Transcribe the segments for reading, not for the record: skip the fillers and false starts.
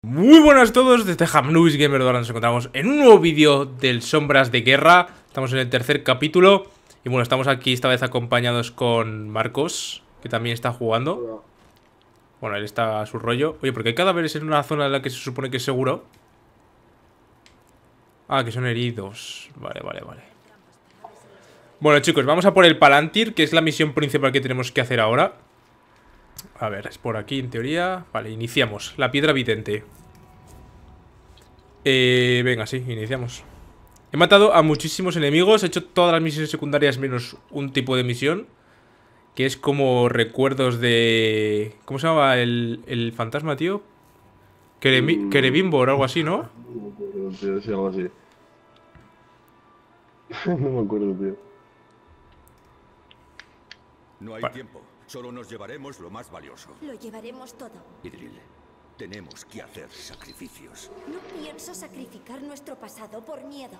Muy buenas a todos, desde Hamnus Gamer, ahora nos encontramos en un nuevo vídeo del Sombras de Guerra. Estamos en el tercer capítulo y bueno, estamos aquí esta vez acompañados con Marcos, que también está jugando. Bueno, él está a su rollo. Oye, porque hay cadáveres en una zona en la que se supone que es seguro. Ah, que son heridos. Vale. Bueno, chicos, vamos a por el Palantir, que es la misión principal que tenemos que hacer ahora. A ver, es por aquí en teoría. Vale, iniciamos. La piedra vidente. Venga, sí, iniciamos. He matado a muchísimos enemigos. He hecho todas las misiones secundarias menos un tipo de misión, que es como recuerdos de... ¿Cómo se llama el fantasma, tío? Kerebimbor o algo así, ¿no? No me acuerdo, tío, sí, algo así. No me acuerdo, tío. No hay Vale. tiempo. Solo nos llevaremos lo más valioso. Lo llevaremos todo. Idril, tenemos que hacer sacrificios. No pienso sacrificar nuestro pasado por miedo.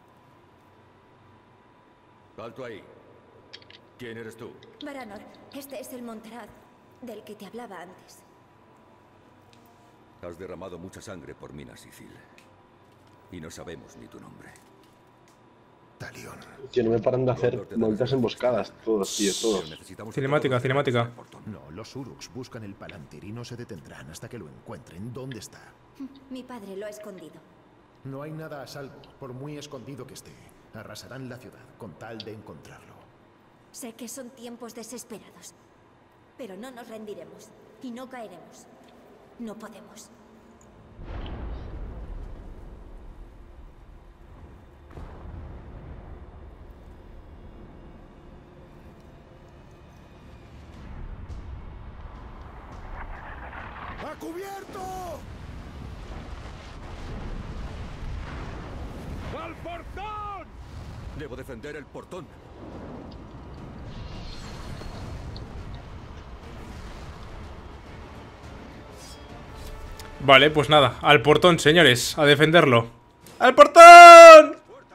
Alto ahí. ¿Quién eres tú? Baranor, este es el Montrad del que te hablaba antes. Has derramado mucha sangre por Minas Ithil. Y no sabemos ni tu nombre. Talion. Tío, no me paran de hacer malditas emboscadas, todos, tío, Pero todos. necesitamos Cinemática, que todos cinemática. veamos el portón. No, los Uruks buscan el Palantir y no se detendrán hasta que lo encuentren. ¿Dónde está? Mi padre lo ha escondido. No hay nada a salvo, por muy escondido que esté. Arrasarán la ciudad con tal de encontrarlo. Sé que son tiempos desesperados, pero no nos rendiremos y no caeremos. No podemos. ¡A cubierto! ¡Al portón! Debo defender el portón. Vale, pues nada, al portón, señores, a defenderlo. ¡Al portón!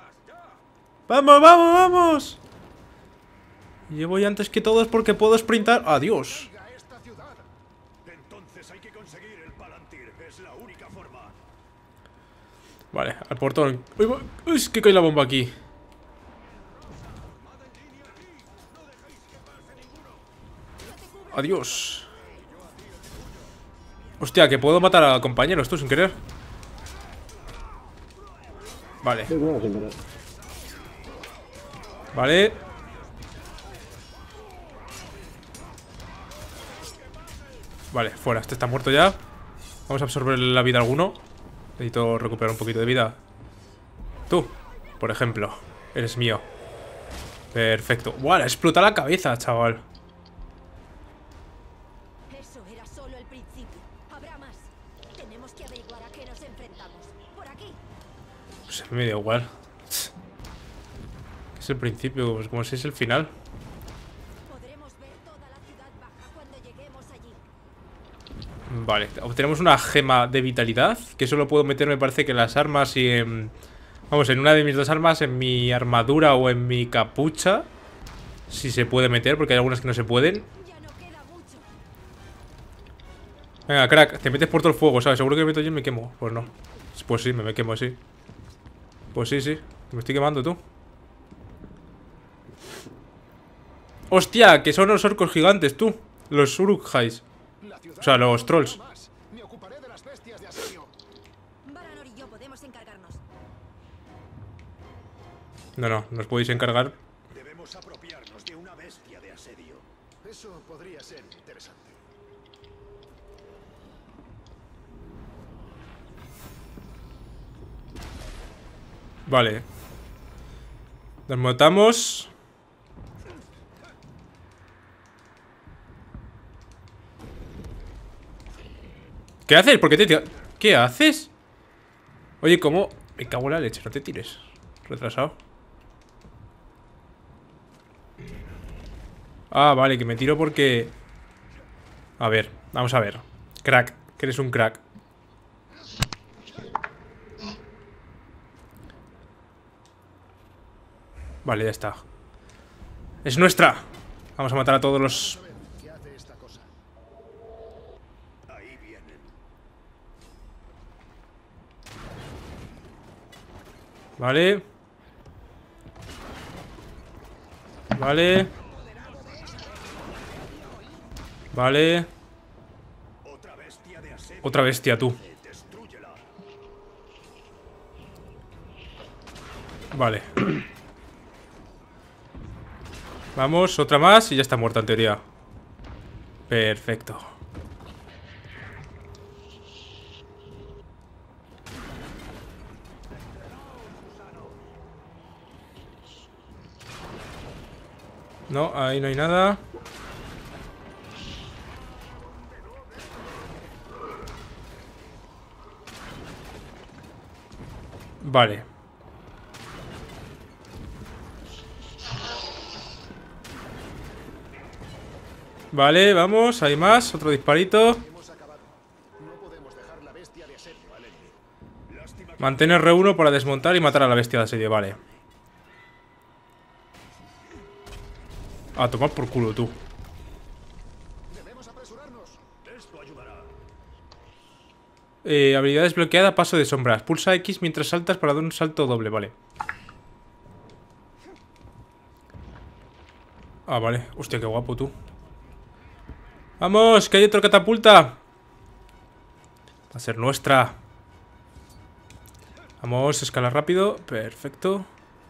¡Vamos! Llevo ya antes que todos porque puedo sprintar. ¡Adiós! ¡Esta ciudad! Entonces hay que conseguir el Palantir. Es la única forma. Vale, al portón. Uy, es que cae la bomba aquí. Adiós. Hostia, que puedo matar a compañeros, tú, sin querer. Vale, Sí, bueno, sin querer. vale. Vale, fuera, este está muerto ya. Vamos a absorber la vida a alguno. Necesito recuperar un poquito de vida. Tú, por ejemplo, eres mío. Perfecto. ¡Buah! Le explota la cabeza, chaval. Eso era solo el principio. Habrá más. Tenemos que averiguar a qué nos enfrentamos. Por aquí. Pues a mí me da igual. Es el principio, pues como si es el final. Podremos ver toda la ciudad baja cuando lleguemos allí. Vale, obtenemos una gema de vitalidad, que solo puedo meter, me parece, que en las armas y en... Vamos, en una de mis dos armas, en mi armadura o en mi capucha. Si se puede meter, porque hay algunas que no se pueden. Ya no queda mucho. Venga, crack, te metes por todo el fuego, ¿sabes? Seguro que me meto yo y me quemo. Pues no. Pues sí, me quemo, sí. Pues sí, me estoy quemando, tú. Hostia, que son los orcos gigantes, tú. Los Urukhais. La ciudad O sea, los trolls. más. Me ocuparé de las bestias de asedio. Baranor y yo podemos encargarnos. No, os podéis encargar. Debemos apropiarnos de una bestia de asedio. Eso podría ser interesante. Vale. Nos matamos. ¿Qué haces? ¿Por qué te ¿Qué haces? Oye, ¿cómo? Me cago en la leche, no te tires. Retrasado. Ah, vale, que me tiro porque... A ver, vamos a ver. Crack, que eres un crack. Vale, ya está. ¡Es nuestra! Vamos a matar a todos los... A ver, ¿qué hace esta cosa? Ahí vienen. Vale. Vale. Vale. Otra bestia, tú. Vale. Vamos, otra más y ya está muerta en teoría. Perfecto. No, ahí no hay nada. Vale. Vale, vamos, hay más, otro disparito. Mantén R1 para desmontar y matar a la bestia de asedio, vale. A tomar por culo, tú. Habilidad desbloqueada, paso de sombras. Pulsa X mientras saltas para dar un salto doble, vale. Ah, vale. Hostia, qué guapo, tú. ¡Vamos! ¡Que hay otro catapulta! Va a ser nuestra. Vamos, escala rápido. Perfecto.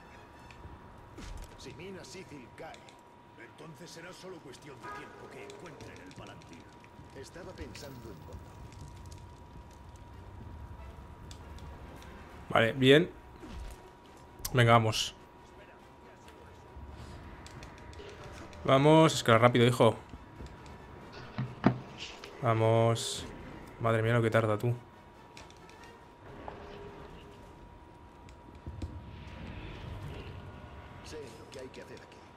Si Minas Ithil cae, entonces será solo cuestión de tiempo que encuentren el Palantir. Estaba pensando en Gondor. Vale, bien. Venga, vamos. Vamos, escala rápido, hijo. Vamos. Madre mía, lo que tarda, tú. Sé lo que hay que hacer aquí.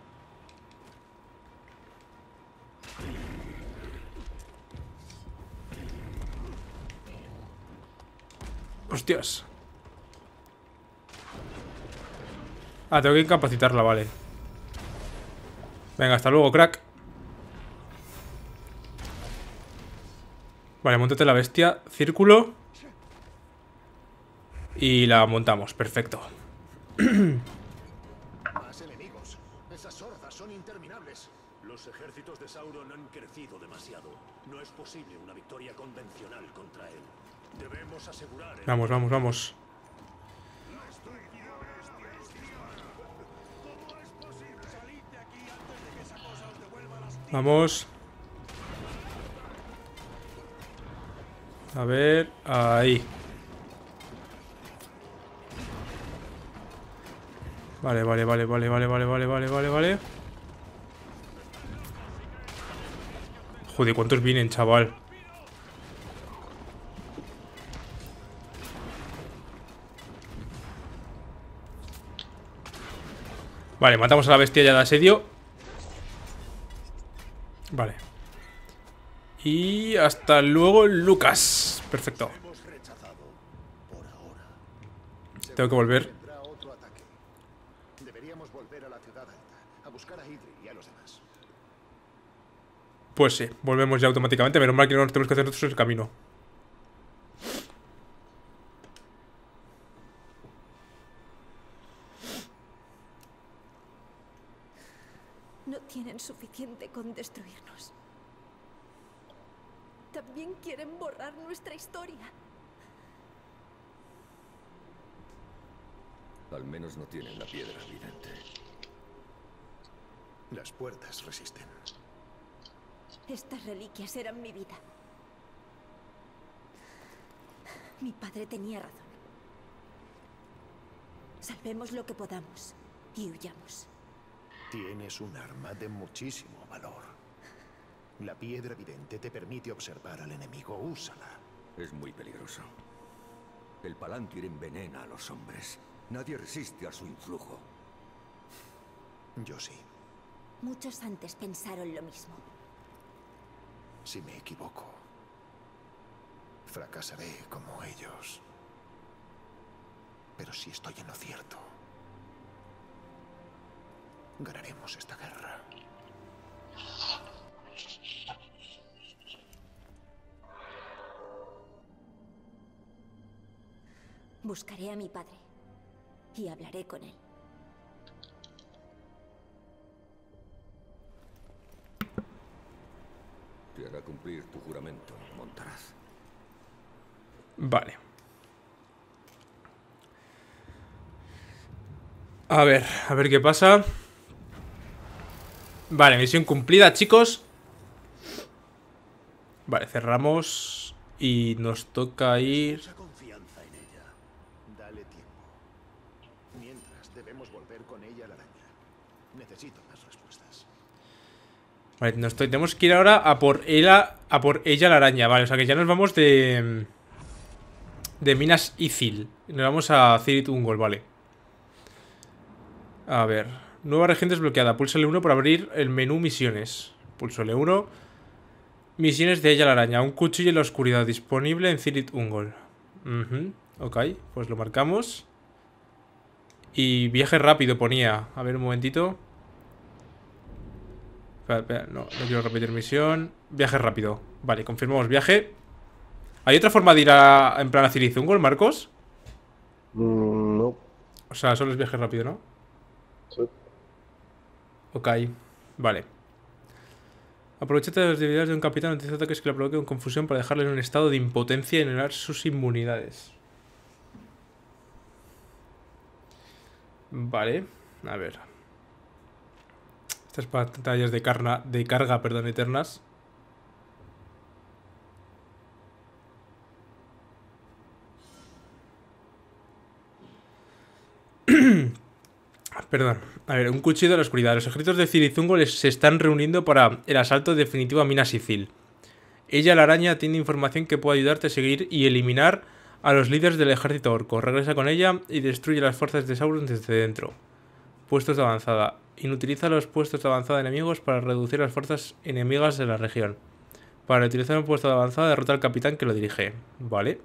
Hostias. Ah, tengo que incapacitarla, vale. Venga, hasta luego, crack. Vale, móntate la bestia. Círculo. Y la montamos, perfecto. Más enemigos. Esas hordas son interminables. Los ejércitos de Sauron han crecido demasiado. No es posible una victoria convencional contra él. Debemos asegurar el... Vamos, vamos, vamos. Vamos. A ver, ahí. Vale, vale, vale, vale, vale, vale, vale, vale, vale, vale. Joder, ¿cuántos vienen, chaval? Vale, matamos a la bestia ya de asedio. Vale. Y hasta luego, Lucas. Perfecto. Hemos rechazado por ahora. Tengo que volver. Vendrá otro ataque. Deberíamos volver a la ciudad alta, a buscar a Idri y a los demás. Pues sí, volvemos ya automáticamente. Menos mal que no nos tenemos que hacer nosotros el camino. No tienen suficiente con destruirnos. También quieren borrar nuestra historia. Al menos no tienen la piedra vidente. Las puertas resisten. Estas reliquias eran mi vida. Mi padre tenía razón. Salvemos lo que podamos y huyamos. Tienes un arma de muchísimo valor. La piedra vidente te permite observar al enemigo. Úsala. Es muy peligroso. El Palantir envenena a los hombres. Nadie resiste a su influjo. Yo sí. Muchos antes pensaron lo mismo. Si me equivoco, fracasaré como ellos. Pero si estoy en lo cierto, ganaremos esta guerra. Buscaré a mi padre y hablaré con él. Te hará cumplir tu juramento, Montaraz. Vale. A ver qué pasa. Vale, misión cumplida, chicos. Vale, cerramos. Y nos toca ir... Mucha confianza en ella. Dale tiempo. Mientras, debemos volver con ella a la araña. Necesito más respuestas. Vale, tenemos que ir ahora a por ella la araña. Vale, o sea que ya nos vamos de Minas Ithil. Nos vamos a Cirith Ungol, vale. A ver. Nueva región desbloqueada. Pulsa L1 para abrir el menú misiones. Pulso L1. Misiones de ella la araña. Un cuchillo en la oscuridad disponible en Cirith Ungol. Ok, pues lo marcamos. Y viaje rápido ponía. A ver un momentito. Espera, no quiero repetir misión. Viaje rápido. Vale, confirmamos viaje. ¿Hay otra forma de ir en plan a Cirith Ungol, Marcos? No. O sea, solo es viaje rápido, ¿no? Sí. Ok, vale. Aprovechate de las debilidades de un capitán. Utiliza ataques que le provoquen confusión para dejarle en un estado de impotencia y anular sus inmunidades. Vale, a ver. Estas pantallas de carga, perdón, eternas. Perdón. A ver, un cuchillo de la oscuridad. Los ejércitos de Cirith Ungol se están reuniendo para el asalto definitivo a Minas Ithil. Ella, la araña, tiene información que puede ayudarte a seguir y eliminar a los líderes del ejército orco. Regresa con ella y destruye las fuerzas de Sauron desde dentro. Puestos de avanzada. Inutiliza los puestos de avanzada enemigos para reducir las fuerzas enemigas de la región. Para utilizar un puesto de avanzada, derrota al capitán que lo dirige. Vale.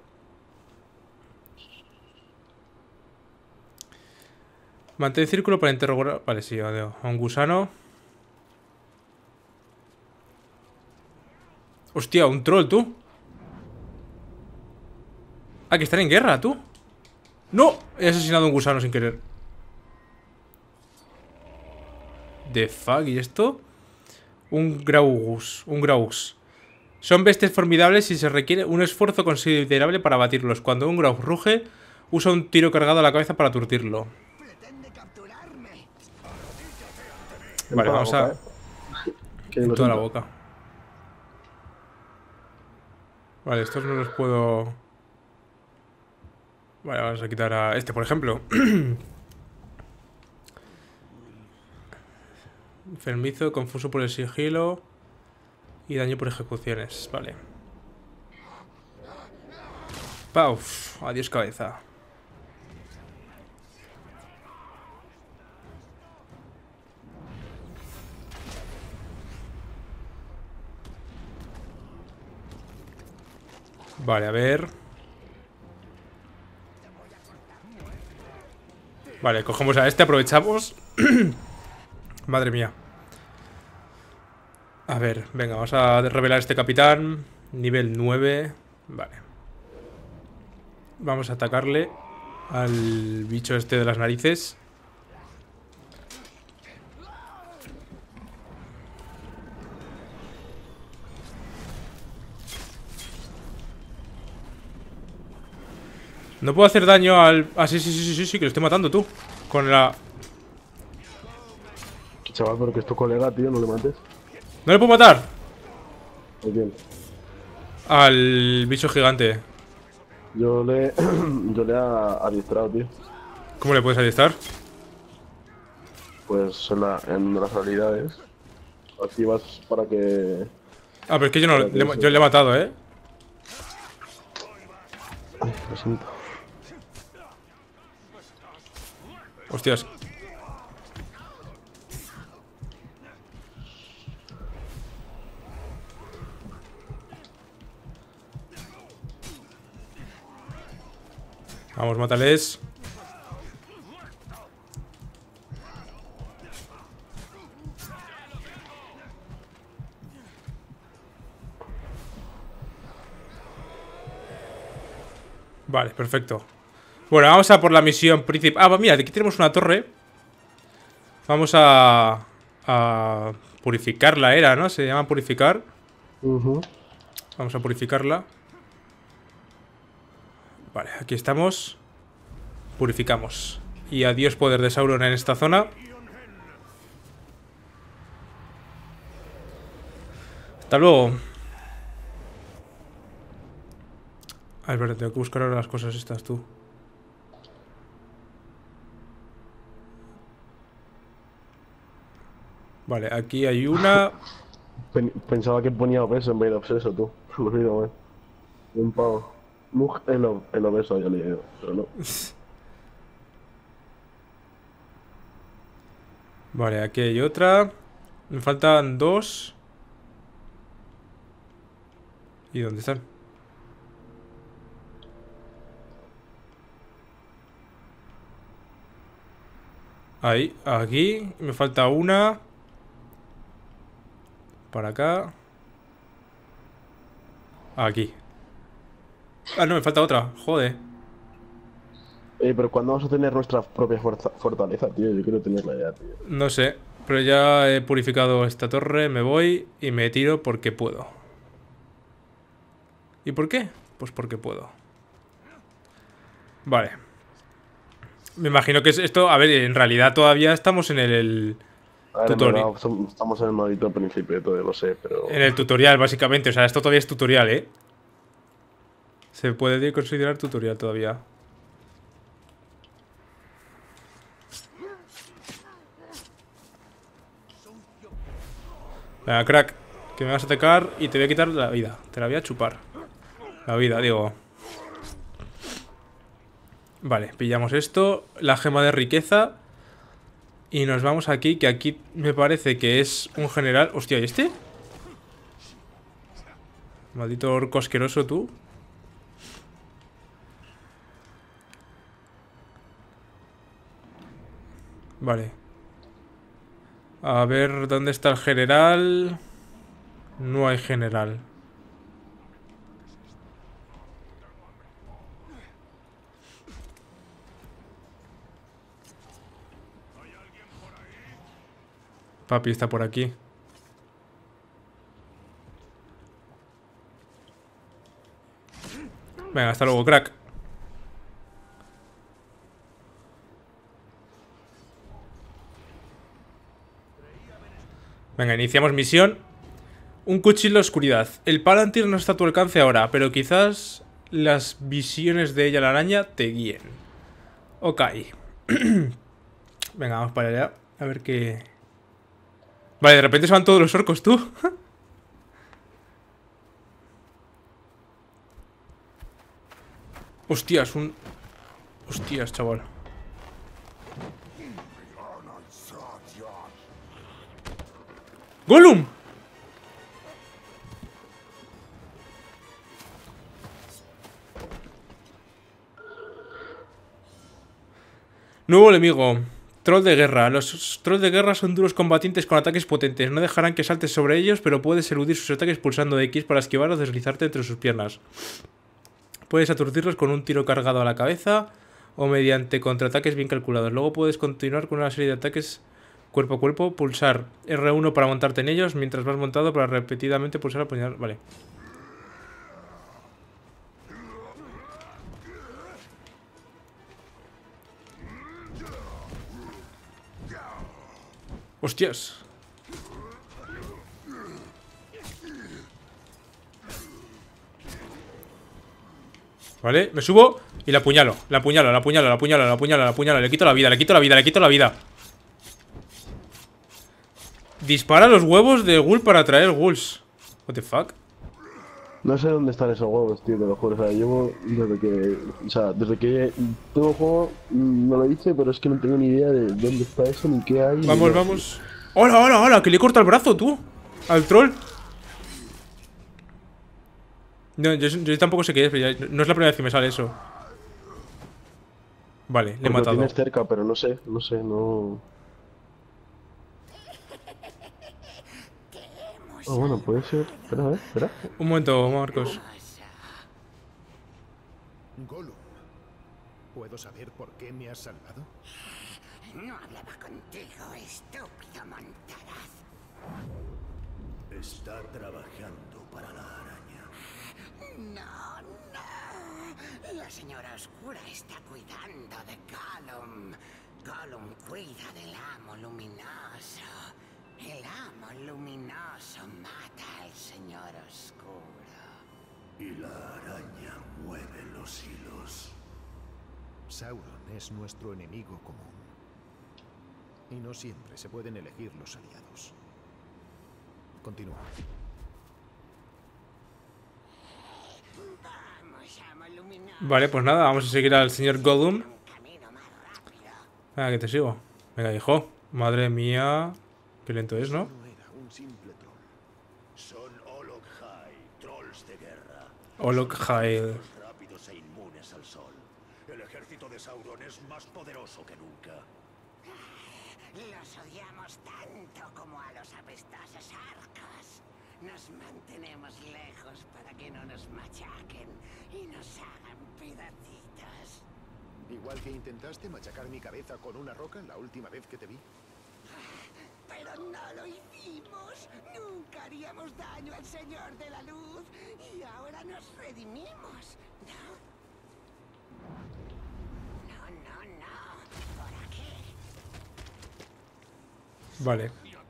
Mantén círculo para interrogar... Vale, sí, a un gusano. Hostia, un troll, tú. Ah, que están en guerra, tú. ¡No! He asesinado a un gusano sin querer. The fuck, ¿y esto? Un Graugus. Son bestias formidables y se requiere un esfuerzo considerable para abatirlos. Cuando un Graugus ruge, usa un tiro cargado a la cabeza para aturdirlo. Vale, vamos a... En toda la boca. Vale, estos no los puedo... Vale, vamos a quitar a este, por ejemplo. Enfermizo, confuso por el sigilo. Y daño por ejecuciones, vale. Pauf, adiós cabeza. Vale, a ver. Vale, cogemos a este, aprovechamos. Madre mía. A ver, venga, vamos a revelar este capitán. Nivel 9. Vale. Vamos a atacarle al bicho este de las narices. No puedo hacer daño al... Ah, sí, que lo estoy matando tú. Con la... Chaval, pero que es tu colega, tío, no le mates. ¿No le puedo matar? Muy bien. Al bicho gigante. Yo le he adiestrado, tío. ¿Cómo le puedes adiestrar? Pues en las habilidades activas para que... Ah, pero es que yo no yo le he matado, ¿eh? Ay, lo siento. Hostias. Vamos, mátales. Vale, perfecto. Bueno, vamos a por la misión principal. Ah, mira, aquí tenemos una torre. Vamos a purificarla, era, ¿no? Se llama purificar. Vamos a purificarla. Vale, aquí estamos. Purificamos. Y adiós poder de Sauron en esta zona. Hasta luego. A ver, espera, tengo que buscar ahora las cosas estas, tú. Vale, aquí hay una. Pensaba que ponía obeso en vez de obseso, tú. Lo olvido, man. Un pavo. Mug el obeso, ya le digo, pero no. Vale, aquí hay otra. Me faltan dos. ¿Y dónde están? Ahí, aquí. Me falta una. Para acá. Aquí. Ah, no, me falta otra. Joder. Pero ¿cuándo vamos a tener nuestra propia fortaleza, tío? Yo quiero tenerla ya, tío. No sé. Pero ya he purificado esta torre. Me voy y me tiro porque puedo. ¿Y por qué? Pues porque puedo. Vale. Me imagino que es esto... A ver, en realidad todavía estamos en el A ver, en tutorial. verdad, estamos en el maldito principio, todavía lo sé, pero... En el tutorial, básicamente. O sea, esto todavía es tutorial, ¿eh? Se puede considerar tutorial todavía. Venga, crack. Que me vas a atacar y te voy a quitar la vida. Te la voy a chupar. La vida, digo. Vale, pillamos esto. La gema de riqueza. Y nos vamos aquí, que aquí me parece que es un general. Hostia, ¿y este? Maldito orco asqueroso, tú. Vale. A ver, ¿dónde está el general? No hay general. Papi está por aquí. Venga, hasta luego, crack. Venga, iniciamos misión. Un cuchillo en la oscuridad. El Palantir no está a tu alcance ahora, pero quizás las visiones de ella la araña te guíen. Ok. Venga, vamos para allá. A ver qué... Vale, de repente se van todos los orcos, tú. Hostias, un... Hostias, chaval. ¡Gollum! Nuevo enemigo. Troll de guerra. Los trolls de guerra son duros combatientes con ataques potentes. No dejarán que saltes sobre ellos, pero puedes eludir sus ataques pulsando X para esquivar o deslizarte entre sus piernas. Puedes aturdirlos con un tiro cargado a la cabeza o mediante contraataques bien calculados. Luego puedes continuar con una serie de ataques cuerpo a cuerpo. Pulsar R1 para montarte en ellos, mientras vas montado para repetidamente pulsar a apuñalar. Vale. ¡Hostias! Vale, me subo y la apuñalo. La apuñalo, la apuñalo, la apuñalo, la apuñalo, la apuñalo. Le quito la vida, le quito la vida, le quito la vida. Dispara los huevos de ghoul para atraer ghouls. What the fuck? No sé dónde están esos huevos, tío, te lo juro. O sea, llevo desde que... O sea, desde que tengo juego me lo hice, pero es que no tengo ni idea de dónde está eso, ni qué hay. Vamos, vamos. ¡Hola, hola, hola! Que le corta el brazo, tú. Al troll. No, yo tampoco sé qué es, pero ya, no es la primera vez que me sale eso. Vale, le he Porque lo matado. tienes cerca, pero no sé, no... Ah, bueno, puede ser. Espera, a ver, espera. Un momento, Marcos. Gollum. ¿Puedo saber por qué me has salvado? No hablaba contigo, estúpido montaraz. Está trabajando para la araña. No, no. La señora oscura está cuidando de Gollum. Gollum cuida del amo luminoso. El amo luminoso mata al señor oscuro. Y la araña mueve los hilos. Sauron es nuestro enemigo común. Y no siempre se pueden elegir los aliados. Continúa. Vamos, amo luminoso. Vale, pues nada, vamos a seguir al señor Gollum. Un camino más rápido. Venga, que te sigo. Venga, hijo. Madre mía. Qué lento es, ¿no? No era un simple troll. Son Olog-hai, trolls de guerra. Olog-hai. Son rápidos e inmunes al sol. El ejército de Sauron es más poderoso que nunca. Los odiamos tanto como a los apestosos arcos. Nos mantenemos lejos para que no nos machaquen y nos hagan pedacitos. Igual que intentaste machacar mi cabeza con una roca la última vez que te vi. Pero no lo hicimos. Nunca haríamos daño al Señor de la Luz. Y ahora nos redimimos, ¿no? No, no, no. ¿Por aquí? Vale.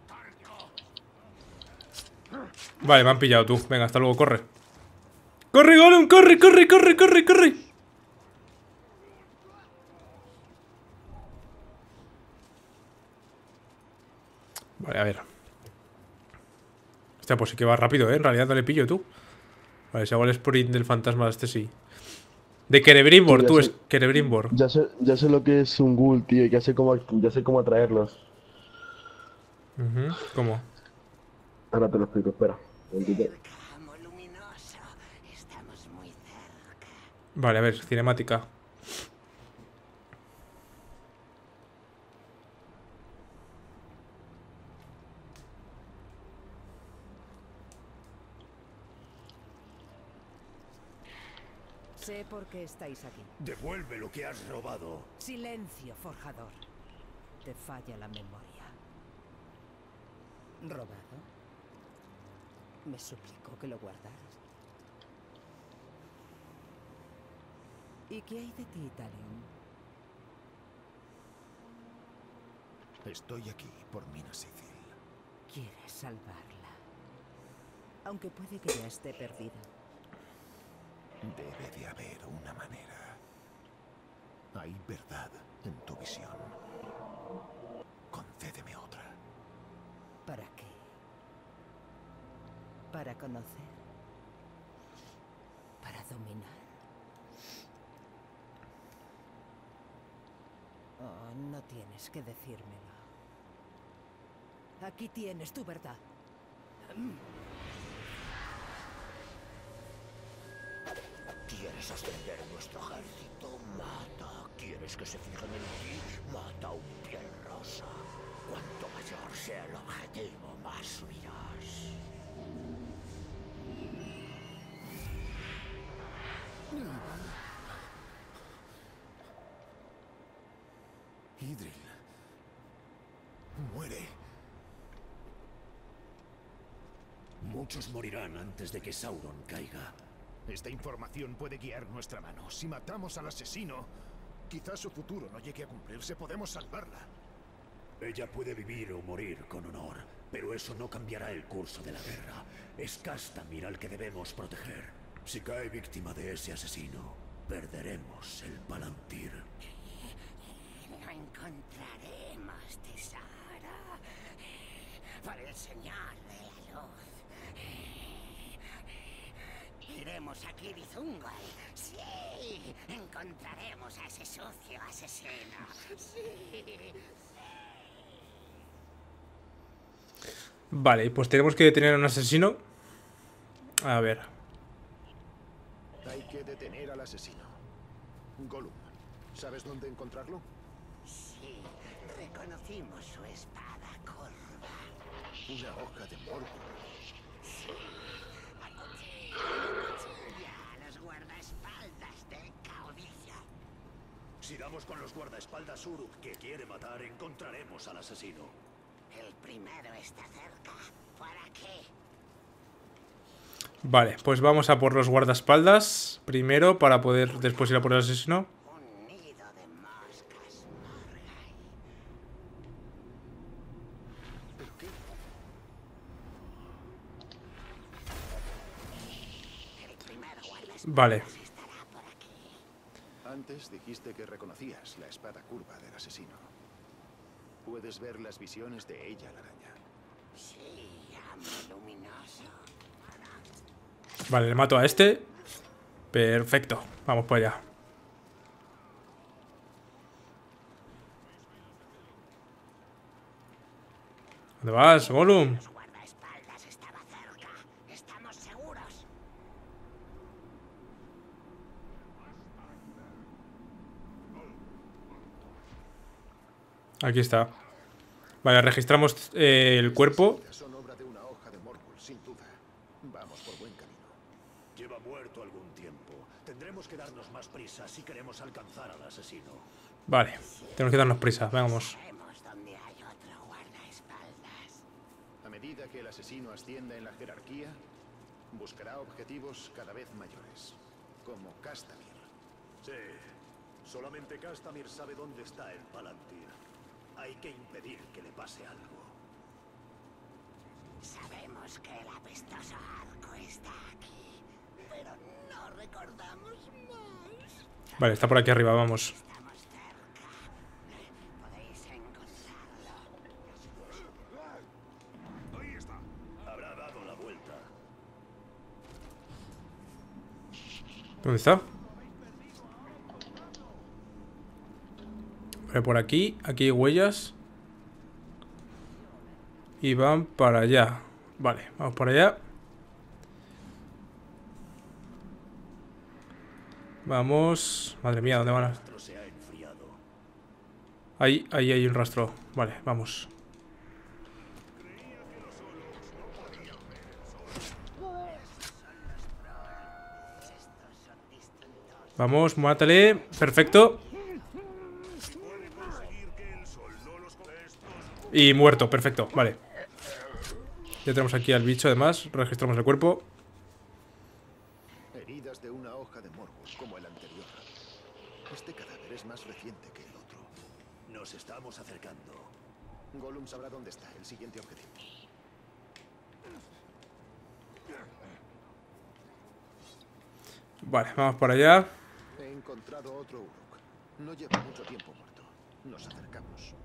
Vale, me han pillado tú. Venga, hasta luego, corre. ¡Corre, Gollum! ¡Corre, corre, corre, corre, corre! Vale, a ver. Hostia, pues sí que va rápido, ¿eh? En realidad no le pillo tú. Vale, si hago el sprint del fantasma, este sí. De Celebrimbor, Sí, ya tú sé. es Celebrimbor. Ya sé lo que es un ghoul, tío, y ya sé cómo atraerlos. ¿Cómo? Ahora te lo explico, espera. Amo luminoso. Estamos muy cerca. Vale, a ver, cinemática. Sé por qué estáis aquí. Devuelve lo que has robado. Silencio, forjador. Te falla la memoria. ¿Robado? Me suplicó que lo guardaras. ¿Y qué hay de ti, Talion? Estoy aquí por Mina Sithil. Quieres salvarla. Aunque puede que ya esté perdida. Debe de haber una manera. Hay verdad en tu visión. Concédeme otra. ¿Para qué? ¿Para conocer? ¿Para dominar? Oh, no tienes que decírmelo. Aquí tienes tu verdad. ¿Quieres ascender nuestro ejército? Mata. ¿Quieres que se fijen en ti? Mata a un piel rosa. Cuanto mayor sea el objetivo, más subirás. Idril. Muere. Muchos morirán antes de que Sauron caiga. Esta información puede guiar nuestra mano. Si matamos al asesino, quizás su futuro no llegue a cumplirse. Podemos salvarla. Ella puede vivir o morir con honor, pero eso no cambiará el curso de la guerra. Es Castamir al que debemos proteger. Si cae víctima de ese asesino, perderemos el Palantir. Lo encontraremos, tesoro. Por el Señor de la Luz. Iremos a Kirizungol. Sí, encontraremos a ese sucio asesino. Sí. Vale, pues tenemos que detener a un asesino. A ver. Hay que detener al asesino. Gollum, ¿sabes dónde encontrarlo? Sí, reconocimos su espada curva. Una hoja de Morgul. La cuchilla, los guardaespaldas del caudillo. Si damos con los guardaespaldas Uruk que quiere matar, encontraremos al asesino. El primero está cerca. ¿Por aquí? Vale, pues vamos a por los guardaespaldas primero para poder después ir a por el asesino. Un nido de moscas, Morgai. ¿Pero qué? El primero guardaespaldas Vale. estará por aquí. Antes dijiste que reconocías la espada curva del asesino. Puedes ver las visiones de ella, la araña. Sí, amo luminoso. Vale, le mato a este. Perfecto, vamos para allá. ¿Dónde vas, Gollum? Los guardaespaldas estaba cerca. ¿Estamos seguros? Aquí está. Vale, registramos el cuerpo. Son obra de una hoja de Morgul, sin duda. Vamos por buen camino. Lleva muerto algún tiempo. Tendremos que darnos más prisa si queremos alcanzar al asesino. Vale, tenemos que darnos prisa, vamos. Sabemos dónde hay otro guardaespaldas. A medida que el asesino ascienda en la jerarquía, buscará objetivos cada vez mayores, como Castamir. Sí. Solamente Castamir sabe dónde está el Palantir. Hay que impedir que le pase algo. Sabemos que el apestoso arco está aquí, pero no recordamos más. Vale, está por aquí arriba, vamos. Estamos cerca. Podéis encontrarlo. Ahí está. Habrá dado la vuelta. ¿Dónde está? Vale, por aquí. Aquí hay huellas. Y van para allá. Vale, vamos para allá. Vamos. Madre mía, ¿dónde van? Esto se ha enfriado. Ahí hay un rastro. Vale, vamos. Vamos, mátale. Perfecto. Y muerto, perfecto, vale. Ya tenemos aquí al bicho, además. Registramos el cuerpo. Heridas de una hoja de Morgul, como el anterior. Este cadáver es más reciente que el otro. Nos estamos acercando. Gollum sabrá dónde está el siguiente objetivo. Vale, vamos para allá. He encontrado otro Uruk. No lleva mucho tiempo muerto. Nos acercamos.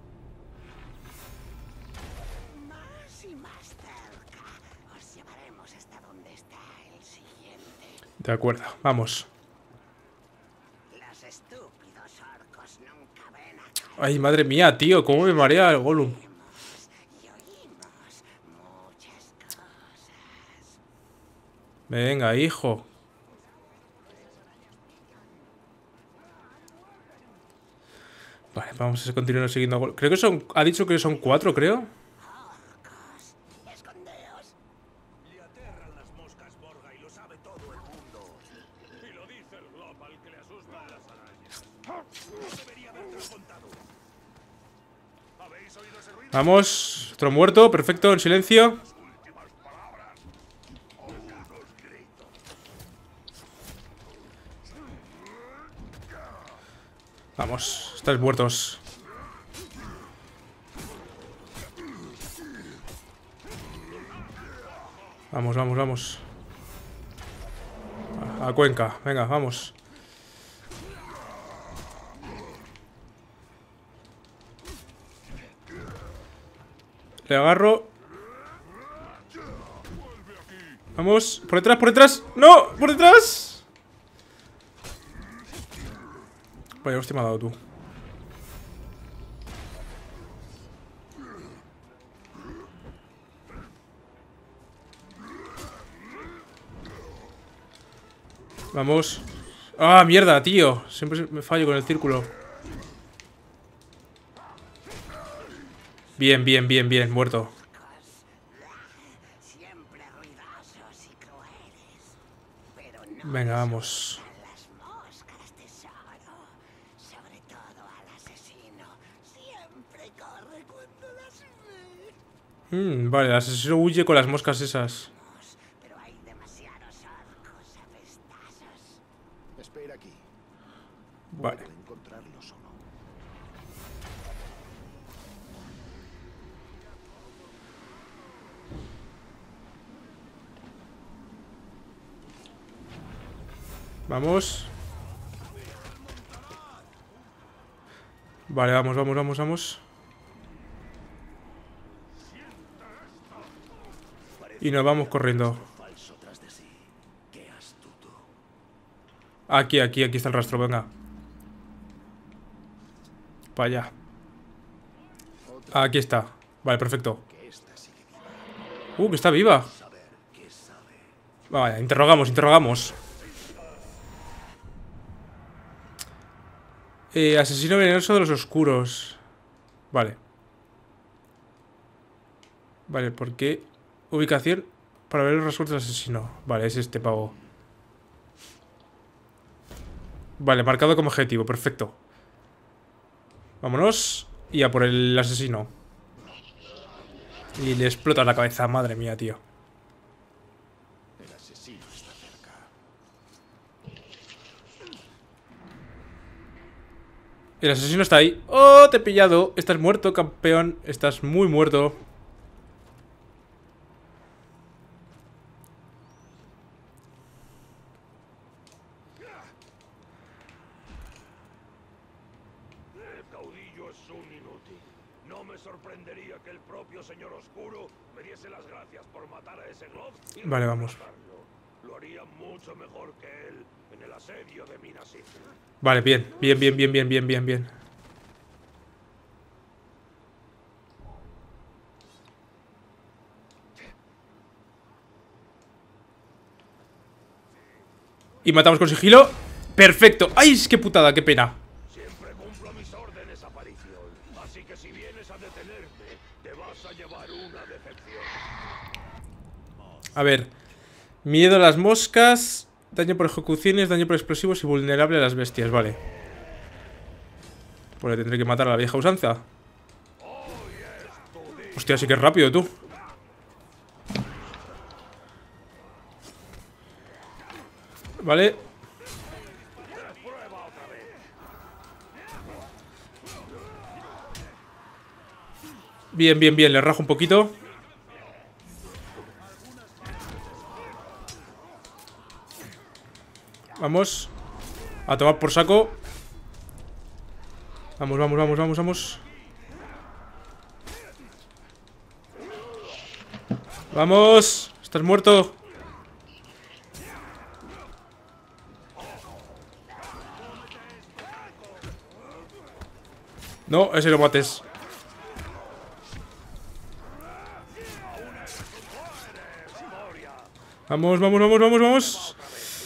Más y más cerca. Os llevaremos hasta donde está el siguiente. De acuerdo, vamos. Los estúpidos orcos nunca ven a caer. Ay, madre mía, tío, cómo me marea el Gollum. Y oímos muchas cosas. Venga, hijo. Vale, vamos a continuar siguiendo a Gollum. Creo que son... Ha dicho que son 4, creo. Orcos, escondeos. Le aterran las moscas, Morga, y lo sabe todo el mundo. Y lo dice el global que le asustan las arañas. No debería haberte contado. ¿Habéis oído ese ruido? Vamos, otro muerto, perfecto, en silencio. Vamos, estáis muertos. Vamos, vamos, vamos. A Cuenca, venga, vamos. Le agarro. Vamos, por detrás, por detrás. ¡No! ¡Por detrás! Vaya, hostia me ha dado tú. Vamos. ¡Ah, mierda, tío! Siempre me fallo con el círculo. Bien, bien, bien, bien, muerto. Siempre ruidosos y crueles. Pero no Venga, vamos. las moscas, tesoro. Son Vale, el asesino huye con las moscas esas. Pero hay demasiados orcos apestazos. Espera aquí. Vale. ¿Puedo encontrarlos o no? Vamos. Vale, vamos, vamos, vamos, vamos. Y nos vamos corriendo. Falso tras de sí. Qué astuto. Aquí está el rastro, venga. Para allá. Aquí está. Vale, perfecto. Que está viva. Vale, interrogamos, interrogamos. Asesino venenoso de los oscuros. Vale. Vale, ¿por qué? Ubicación para ver los rasgos del asesino. Vale, es este pavo. Vale, marcado como objetivo, perfecto. Vámonos. Y a por el asesino. Y le explota la cabeza, madre mía, tío. El asesino está cerca. El asesino está ahí. ¡Oh, te he pillado! Estás muerto, campeón. Estás muy muerto. El caudillo es un inútil. No me sorprendería que el propio señor Oscuro me diese las gracias por matar a ese Glob y Vale, vamos. matarlo. Lo haría mucho mejor que él en el asedio de Minas Ithil. Vale, bien. Bien, bien, bien, bien, bien, bien, bien. Y matamos con sigilo. Perfecto. ¡Ay, es que putada! ¡Qué pena! Siempre cumplo mis órdenes, aparición. Así que si vienes a detenerme, te vas a llevar una decepción. A ver. Miedo a las moscas. Daño por ejecuciones, daño por explosivos y vulnerable a las bestias. Vale. Pues le tendré que matar a la vieja usanza. Hostia, sí que es rápido, tú. Vale. Bien, bien, bien. Le rajo un poquito. Vamos. A tomar por saco. Vamos, vamos, vamos, vamos, vamos. Vamos. Estás muerto. No, ese lo mates. Vamos, vamos, vamos, vamos, vamos.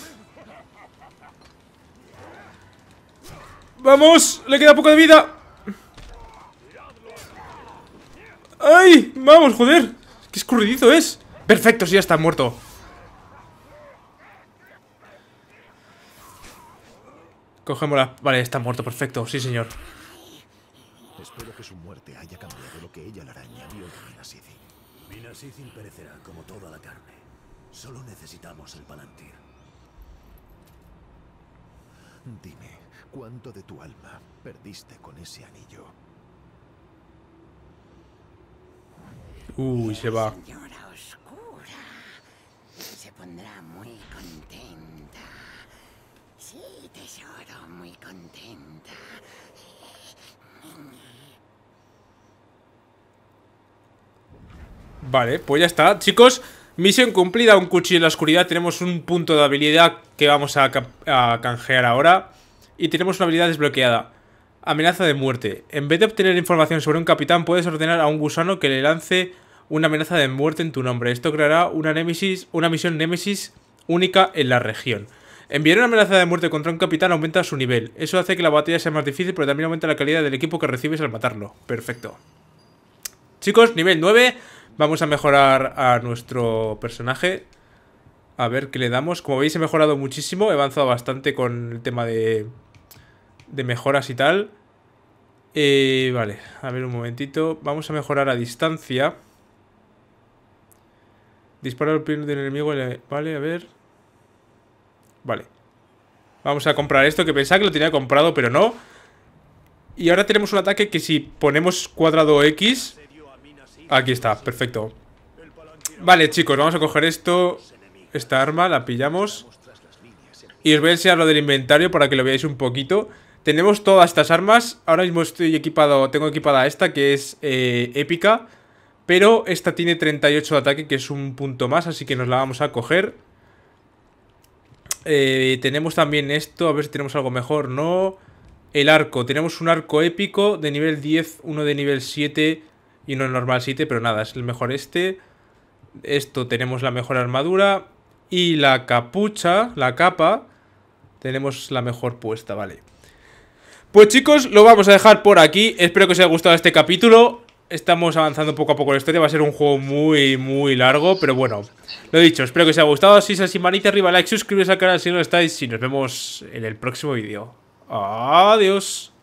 ¡Vamos! ¡Le queda poco de vida! ¡Ay! ¡Vamos, joder! ¡Qué escurridizo es! Perfecto, sí, ya está muerto. Cogémosla. Vale, está muerto, perfecto, sí, señor. Espero que su muerte haya cambiado lo que ella la araña vio de Minas Ithil. Minas Ithil perecerá como toda la carne. Solo necesitamos el Palantir. Dime, ¿cuánto de tu alma perdiste con ese anillo? Uy, se va. Señora Oscura se pondrá muy contenta. Sí, tesoro, muy contenta. Vale, pues ya está, chicos. Misión cumplida, un cuchillo en la oscuridad. Tenemos un punto de habilidad que vamos a canjear ahora. Y tenemos una habilidad desbloqueada. Amenaza de muerte. En vez de obtener información sobre un capitán, puedes ordenar a un gusano que le lance una amenaza de muerte en tu nombre. Esto creará una misión Némesis única en la región. Enviar una amenaza de muerte contra un capitán aumenta su nivel. Eso hace que la batalla sea más difícil, pero también aumenta la calidad del equipo que recibes al matarlo. Perfecto. Chicos, nivel 9. Vamos a mejorar a nuestro personaje. A ver qué le damos. Como veis, he mejorado muchísimo. He avanzado bastante con el tema de mejoras y tal. Vale, a ver un momentito. Vamos a mejorar a distancia. Dispara al pie del enemigo. Vale, a ver. Vale. Vamos a comprar esto, que pensaba que lo tenía comprado, pero no. Y ahora tenemos un ataque que si ponemos cuadrado X... Aquí está, perfecto. Vale, chicos, vamos a coger esto. Esta arma, la pillamos. Y os voy a enseñar lo del inventario para que lo veáis un poquito. Tenemos todas estas armas. Ahora mismo estoy equipado, tengo equipada esta que es épica. Pero esta tiene 38 de ataque, que es un punto más, así que nos la vamos a coger. Tenemos también esto, a ver si tenemos algo mejor. No. El arco, tenemos un arco épico de nivel 10, uno de nivel 7 y uno normal 7, pero nada, es el mejor este. Esto, tenemos la mejor armadura. Y la capucha, la capa, tenemos la mejor puesta, vale. Pues chicos, lo vamos a dejar por aquí. Espero que os haya gustado este capítulo. Estamos avanzando poco a poco la historia. Va a ser un juego muy largo, pero bueno, lo dicho, espero que os haya gustado. Si es así, manita arriba, like, suscribiros al canal si no lo estáis. Y nos vemos en el próximo vídeo. Adiós.